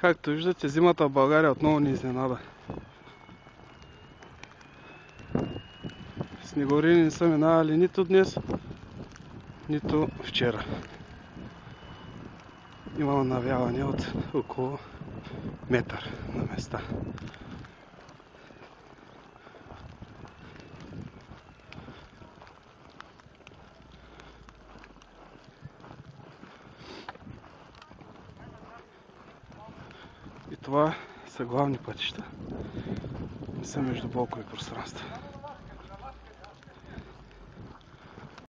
Както виждате, зимата в България отново ни изненада. Снегорини не са минавали нито днес, нито вчера. Има навяване от около метър на места. И това са главни пътища. Не са между блокови пространства.